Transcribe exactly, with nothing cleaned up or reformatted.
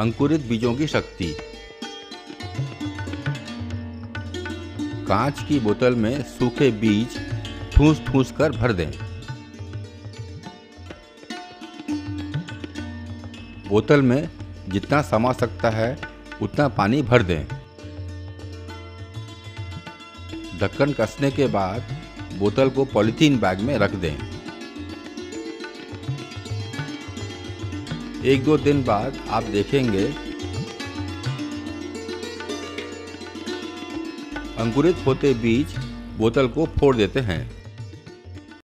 अंकुरित बीजों की शक्ति। कांच की बोतल में सूखे बीज ठूस ठूस कर भर दें। बोतल में जितना समा सकता है उतना पानी भर दें। ढक्कन कसने के बाद बोतल को पॉलीथीन बैग में रख दें। एक दो दिन बाद आप देखेंगे अंकुरित होते बीज बोतल को फोड़ देते हैं।